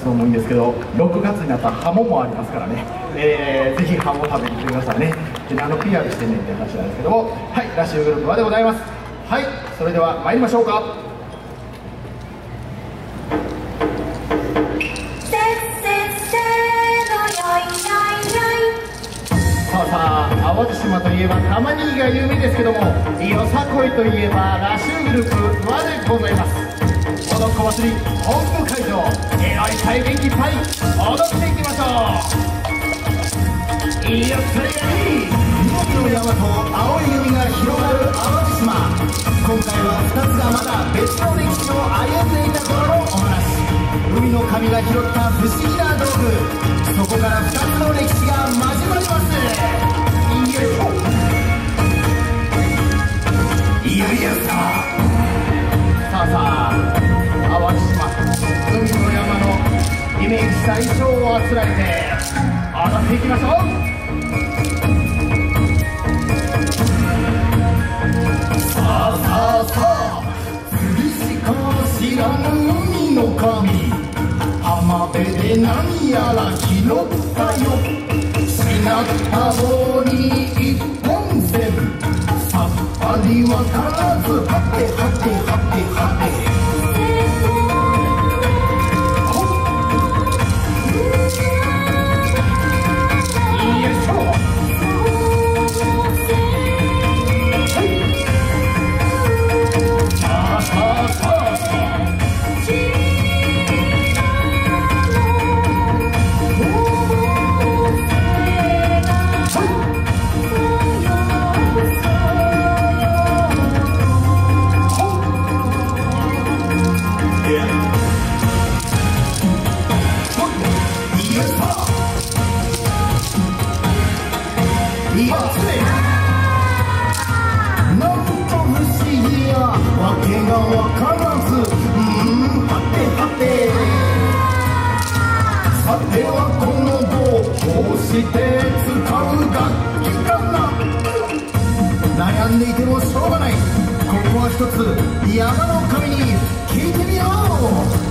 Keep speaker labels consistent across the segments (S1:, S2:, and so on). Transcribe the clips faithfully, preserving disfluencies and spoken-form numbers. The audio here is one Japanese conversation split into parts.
S1: のもいいんですけど、ろくがつになったらハモもありますからね、えー、ぜひハモ食べに来てくださいね。で何の ピーアール してんねんって話なんですけども、はい、ラッシュグループはでございます。はい、それでは参りましょうか。さあさあ、淡路島といえば玉ねぎが有名ですけども、よさこいといえばラッシュグループはでございます。この小祭り本部会場、えらい大元気いっぱい踊っていきましょう。いや、それがいい緑の山と青い海が広がる淡路島。今回はふたつがまだ別の歴史を歩んでいた頃のお話。海の神が拾った不思議な道具、そこからふたつの歴史が交わります。よいしょ。いやいやさあさあさあ、淡路島海の山のイメージ最小をあつらえて踊っていきましょう。さあさあさあ、釣りしか知らぬ海の神、浜辺で何やら拾ったよ。しなった棒に一本線、さっぱりわからずはてはてはてはて。なんと不思議やわけがわからず、うーん、はてはて。さてはこの棒こうして使う楽器かな。悩んでいてもしょうがない、ここは一つ山の神に聞いてみよう。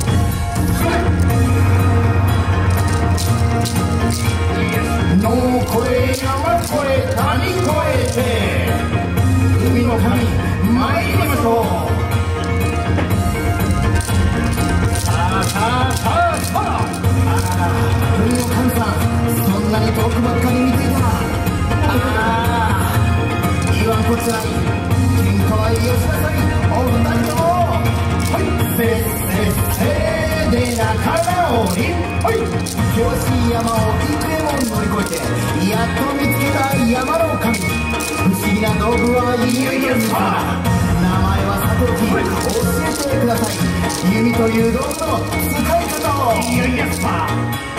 S1: 野を越え山越え谷越えて海の神参りましょう。さあさあさあさあ、海の神さん、そんなに遠くばっかり見ていた。ああ、言わんこつらい、喧嘩はよしなさい、お二人とも。はい、せっせっせで仲直り。はい、険しい山を幾重も乗り越えてやっと見つけた山の神。不思議な道具はいよいよさ。名前はさておき教えてください。弓という道具の使い方を。いよいよさ。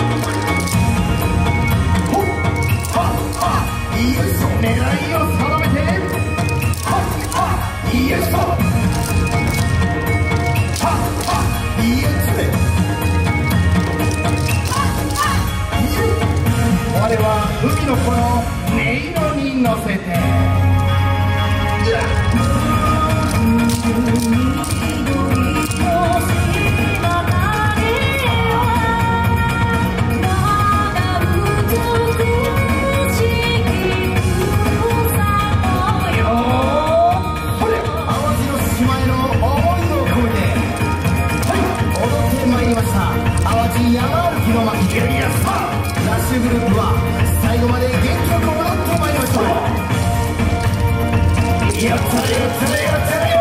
S1: ほっはっは、よいしょ。狙いを定めてはっは、よいしょ。はっは、よいしょ。我は海の子の音色に乗せて。ラッシュグループは最後まで元気よく踊ってまいりましょう。やったれやったれやったれ。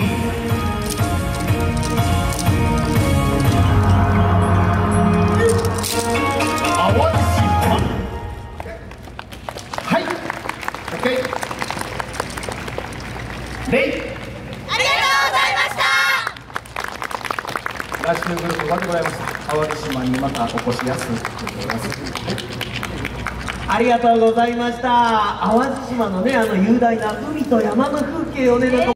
S1: 淡路島。はい、オッケー。レイ、ありがとうございました。ラッシュグループはでございました。淡路島にまたお越しやすくでございます。
S2: ありがとうございました。淡路島のね、あの雄大な海と山の風景をね、